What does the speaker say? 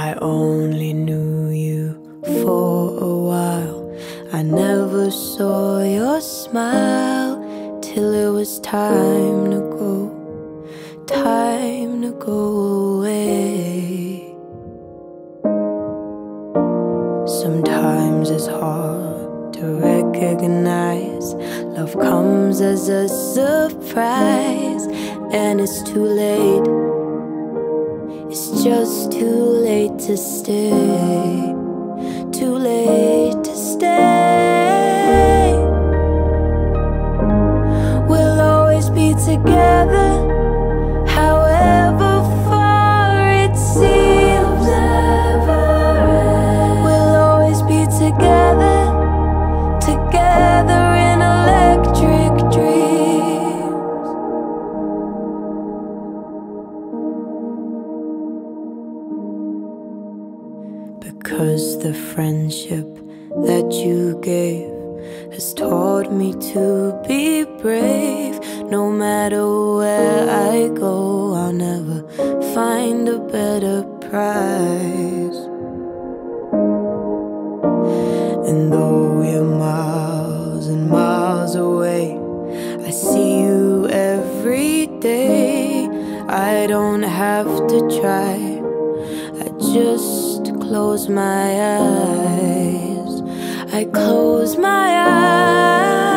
I only knew you for a while. I never saw your smile till it was time to go away. Sometimes it's hard to recognize love comes as a surprise, and it's too late. It's just too late to stay. Too late to stay. We'll always be together, however far it seems. We'll always be together, together in electric dreams. Because the friendship that you gave has taught me to be brave. No matter where I go, I'll never find a better prize. And though you're miles and miles away, I see you every day. I don't have to try, I just close my eyes. I close my eyes.